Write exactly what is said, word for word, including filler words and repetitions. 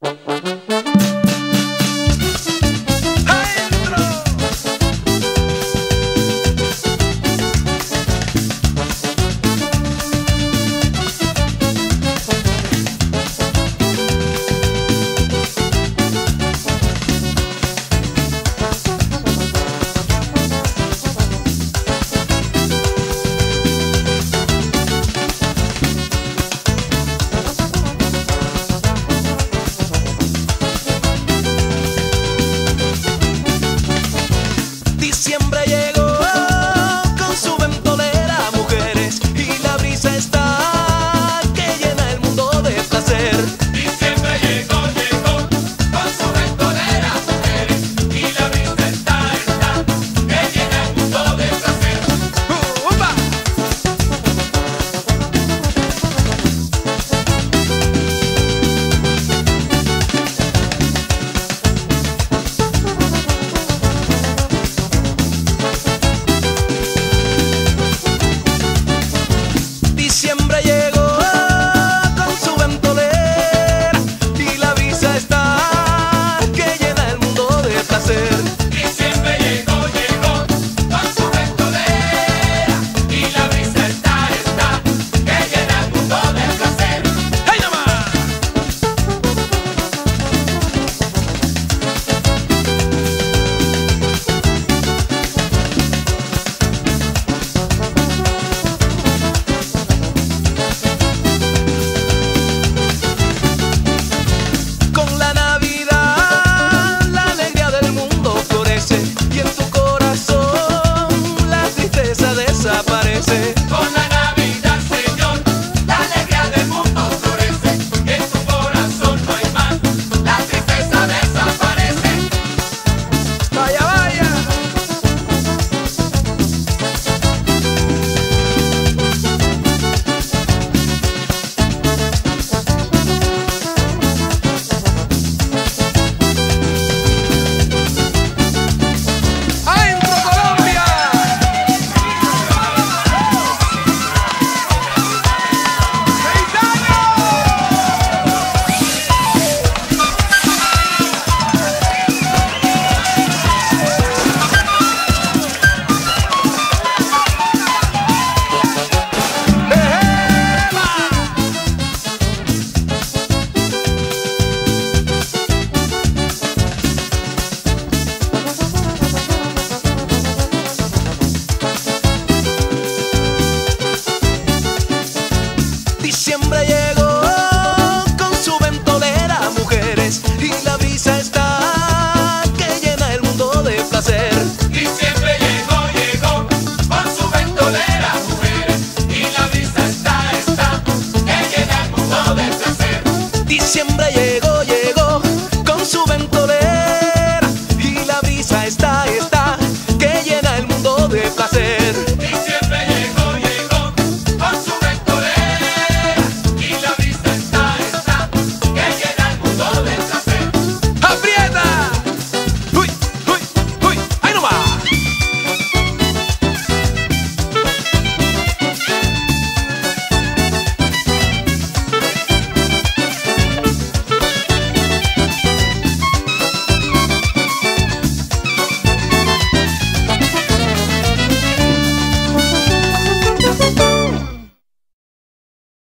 Diciembre llegó con su ventolera, mujeres, y la brisa está que llena el mundo de placer. Diciembre llegó, llegó con su ventolera, mujeres, y la brisa está, está que llena el mundo de placer. Uh, ¡Upa! Diciembre llegó con su ventolera y la brisa está que llena el mundo de placer. Diciembre llegó, llegó con su ventolera, y la brisa está, está que llena el mundo de placer. ¡Hey, nomás! Con la Navidad la alegría del mundo florece y en tu corazón la tristeza desaparece. Con la Navidad, Señor, la alegría del mundo florece, en tu corazón no hay más, la tristeza desaparece. ¡Vaya, vaya! ¡Adentro, Colombia! Diciembre llegó con su ventolera, mujeres, y la brisa está que llena el mundo de placer. Diciembre llegó, llegó con su ventolera, mujeres, y la brisa está, está que llena el mundo de placer. Diciembre llegó